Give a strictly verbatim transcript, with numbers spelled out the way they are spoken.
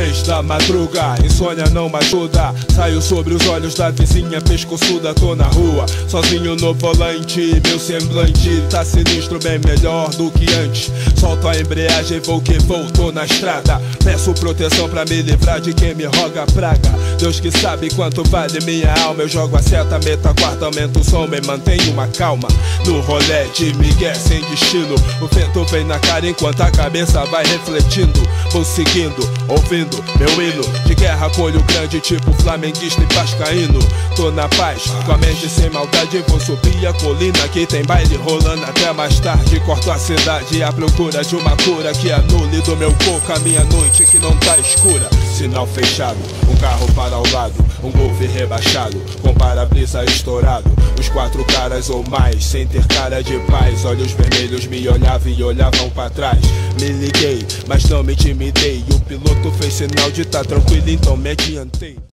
Três da madruga, insônia não me ajuda. Saio sobre os olhos da vizinha pescoçuda. Tô na rua, sozinho no volante. Meu semblante tá sinistro, bem melhor do que antes. Solto a embreagem, vou que vou, tô na estrada. Peço proteção pra me livrar de quem me roga praga. Deus que sabe quanto vale minha alma. Eu jogo a seta, meto a quarta, aumento o som e mantenho uma calma. No rolê de Miguel sem destino, o vento vem na cara enquanto a cabeça vai refletindo. Vou seguindo, ouvindo meu hino de guerra com olho grande, tipo flamenguista e vascaíno. Tô na paz, com a mente sem maldade. Vou subir a colina que tem baile rolando até mais tarde. Corto a cidade à procura de uma cura que anule do meu corpo a minha noite que não tá escura. Sinal fechado, um carro para ao lado, um golfe rebaixado, com para-brisa estourado. Os quatro caras ou mais, sem ter cara de paz. Olhos vermelhos me olhavam e olhavam pra trás. Me liguei, mas não me intimidei. O piloto fez sinal de tá tranquilo, então me adiantei.